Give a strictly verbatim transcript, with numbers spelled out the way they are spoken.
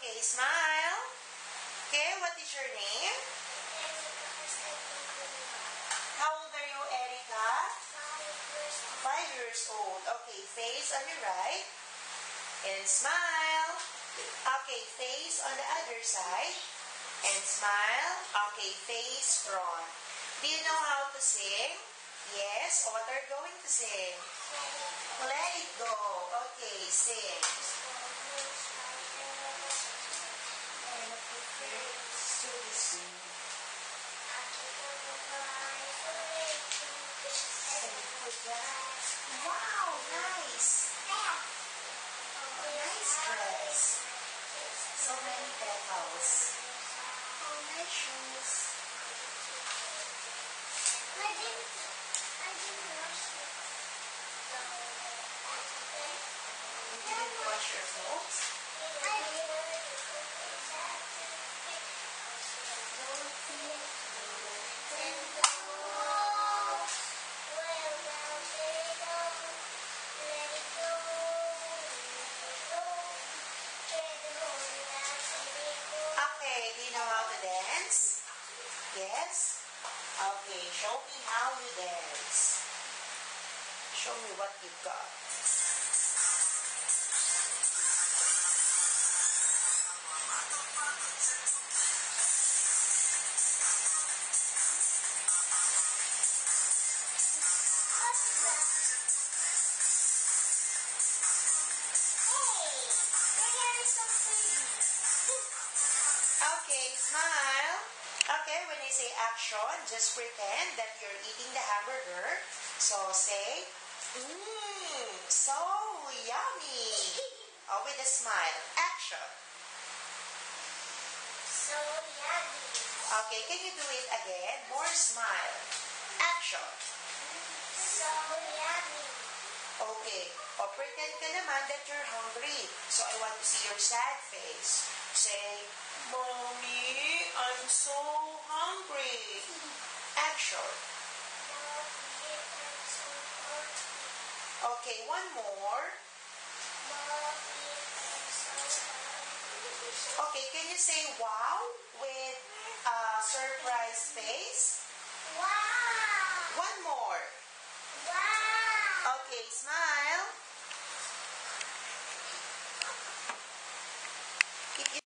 Okay, smile. Okay, what is your name? How old are you, Erica? Five years old. Okay, face on your right. And smile. Okay, face on the other side. And smile. Okay, face front. Do you know how to sing? Yes. What are you going to sing? Let it go. Okay, sing. Wow, nice. Nice dress. So many petals. Oh, nice shoes. I didn't, I didn't wash it. You didn't wash your clothes? I did. Okay, do you know how to dance? Yes? Okay, show me how you dance. Show me what you've got. Okay, smile. Okay, when I say action, just pretend that you're eating the hamburger. So say, mmm, so yummy. Oh, with a smile. Action. So yummy. Okay, can you do it again? More smile. Action. So yummy. Okay. O, pretend ka naman that you're hungry. So, I want to see your sad face. Say, Mommy, I'm so hungry. Action. Mommy, I'm so hungry. Okay, one more. Mommy, I'm so hungry. Okay, can you say wow with a surprise face? Wow. One more. Wow. Okay, smile.